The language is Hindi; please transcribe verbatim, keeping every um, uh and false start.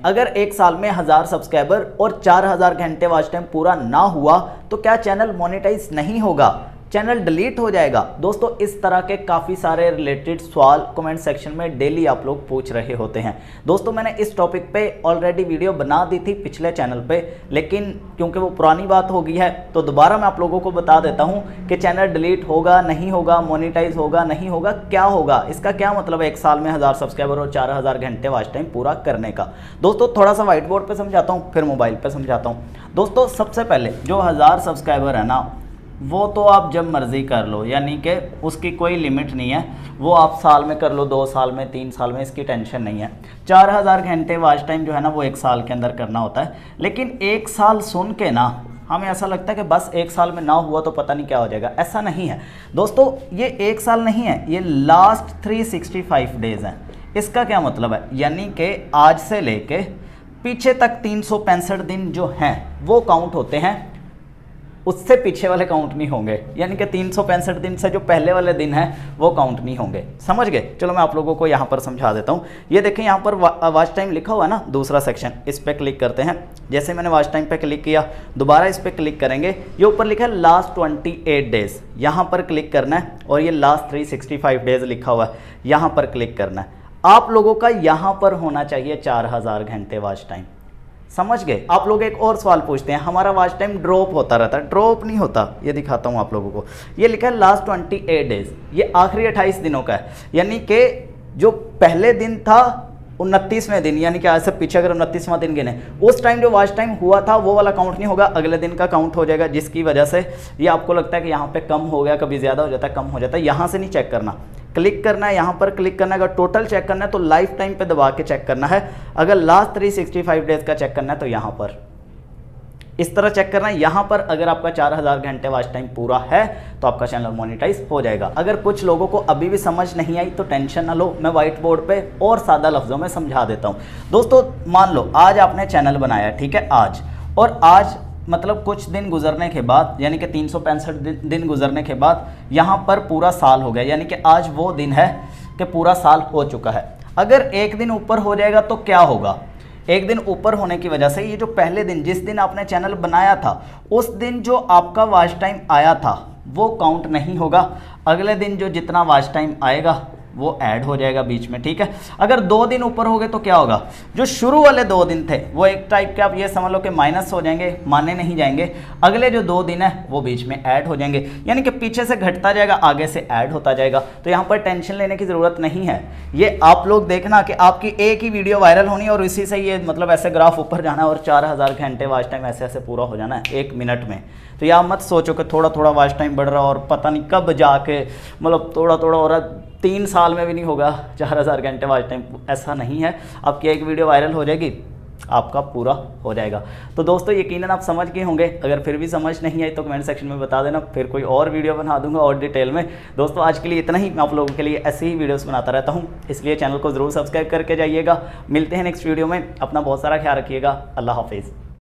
अगर एक साल में हज़ार सब्सक्राइबर और चार हज़ार घंटे वॉच टाइम पूरा ना हुआ तो क्या चैनल मोनेटाइज नहीं होगा, चैनल डिलीट हो जाएगा? दोस्तों इस तरह के काफ़ी सारे रिलेटेड सवाल कमेंट सेक्शन में डेली आप लोग पूछ रहे होते हैं। दोस्तों मैंने इस टॉपिक पे ऑलरेडी वीडियो बना दी थी पिछले चैनल पे, लेकिन क्योंकि वो पुरानी बात हो गई है तो दोबारा मैं आप लोगों को बता देता हूँ कि चैनल डिलीट होगा नहीं होगा, मोनेटाइज होगा नहीं होगा, क्या होगा, इसका क्या मतलब है एक साल में हज़ार सब्सक्राइबर और चार हज़ार घंटे वॉच टाइम पूरा करने का। दोस्तों थोड़ा सा व्हाइट बोर्ड पर समझाता हूँ फिर मोबाइल पर समझाता हूँ। दोस्तों सबसे पहले जो हज़ार सब्सक्राइबर है ना वो तो आप जब मर्ज़ी कर लो, यानी कि उसकी कोई लिमिट नहीं है, वो आप साल में कर लो, दो साल में, तीन साल में, इसकी टेंशन नहीं है। चार हज़ार घंटे वॉच टाइम जो है ना वो एक साल के अंदर करना होता है। लेकिन एक साल सुन के ना हमें ऐसा लगता है कि बस एक साल में ना हुआ तो पता नहीं क्या हो जाएगा, ऐसा नहीं है दोस्तों। ये एक साल नहीं है, ये last three sixty five days हैं। इसका क्या मतलब है, यानी कि आज से लेके पीछे तक तीन सौ पैंसठ दिन जो हैं वो काउंट होते हैं, उससे पीछे वाले काउंट नहीं होंगे। यानी कि तीन सौ पैंसठ दिन से जो पहले वाले दिन हैं वो काउंट नहीं होंगे, समझ गए? चलो मैं आप लोगों को यहाँ पर समझा देता हूँ। ये देखें यहाँ पर वॉच टाइम लिखा हुआ है ना, दूसरा सेक्शन, इस पर क्लिक करते हैं। जैसे मैंने वॉच टाइम पे क्लिक किया, दोबारा इस पर क्लिक करेंगे, ये ऊपर लिखा है लास्ट ट्वेंटी एट डेज़, यहाँ पर क्लिक करना है और ये last three sixty five days लिखा हुआ है, यहाँ पर क्लिक करना है। आप लोगों का यहाँ पर होना चाहिए चार हज़ार घंटे वॉच टाइम, समझ गए? आप लोग एक और सवाल पूछते हैं, हमारा वॉच टाइम ड्रॉप होता रहता है। ड्रॉप नहीं होता, ये दिखाता हूँ आप लोगों को। ये लिखा है लास्ट ट्वेंटी एट डेज, ये आखिरी अट्ठाईस दिनों का है। यानी कि जो पहले दिन था उनतीसवें दिन, यानी कि आज से पीछे अगर उनतीसवां दिन गिने, उस टाइम जो वॉच टाइम हुआ था वो वाला काउंट नहीं होगा, अगले दिन का काउंट हो जाएगा। जिसकी वजह से ये आपको लगता है कि यहाँ पे कम हो गया, कभी ज़्यादा हो जाता है, कम हो जाता है, यहाँ से नहीं चेक करना, क्लिक करना है, यहाँ पर क्लिक करना है। अगर टोटल चेक करना है तो लाइफ टाइम पे दबा के चेक करना है। अगर last three sixty five days का चेक करना है तो यहाँ पर इस तरह चेक करना है। यहाँ पर अगर आपका चार हज़ार घंटे वॉच टाइम पूरा है तो आपका चैनल मोनेटाइज हो जाएगा। अगर कुछ लोगों को अभी भी समझ नहीं आई तो टेंशन ना लो, मैं व्हाइट बोर्ड पे और सादा लफ्ज़ों में समझा देता हूँ। दोस्तों मान लो आज आपने चैनल बनाया, ठीक है, आज, और आज मतलब कुछ दिन गुजरने के बाद, यानी कि तीन सौ पैंसठ दिन गुजरने के बाद यहाँ पर पूरा साल हो गया, यानी कि आज वो दिन है कि पूरा साल हो चुका है। अगर एक दिन ऊपर हो जाएगा तो क्या होगा, एक दिन ऊपर होने की वजह से ये जो पहले दिन, जिस दिन आपने चैनल बनाया था, उस दिन जो आपका वॉच टाइम आया था वो काउंट नहीं होगा। अगले दिन जो जितना वॉच टाइम आएगा वो ऐड हो जाएगा बीच में, ठीक है। अगर दो दिन ऊपर हो गए तो क्या होगा, जो शुरू वाले दो दिन थे वो एक टाइप के आप ये समझ लो कि माइनस हो जाएंगे, माने नहीं जाएंगे। अगले जो दो दिन है वो बीच में ऐड हो जाएंगे, यानी कि पीछे से घटता जाएगा, आगे से ऐड होता जाएगा। तो यहाँ पर टेंशन लेने की ज़रूरत नहीं है। ये आप लोग देखना कि आपकी एक ही वीडियो वायरल होनी और इसी से ये मतलब ऐसे ग्राफ ऊपर जाना है और चार हज़ार घंटे वॉच टाइम ऐसे ऐसे पूरा हो जाना है एक मिनट में। तो यह मत सोचो कि थोड़ा थोड़ा वॉच टाइम बढ़ रहा और पता नहीं कब जाके मतलब थोड़ा थोड़ा हो रहा, तीन साल में भी नहीं होगा चार हज़ार घंटे वॉच टाइम, ऐसा नहीं है। आपकी एक वीडियो वायरल हो जाएगी, आपका पूरा हो जाएगा। तो दोस्तों यकीनन आप समझ गए होंगे। अगर फिर भी समझ नहीं आई तो कमेंट सेक्शन में बता देना, फिर कोई और वीडियो बना दूंगा और डिटेल में। दोस्तों आज के लिए इतना ही, मैं आप लोगों के लिए ऐसे ही वीडियोस बनाता रहता हूं, इसलिए चैनल को ज़रूर सब्सक्राइब करके जाइएगा। मिलते हैं नेक्स्ट वीडियो में, अपना बहुत सारा ख्याल रखिएगा। अल्लाह हाफिज़।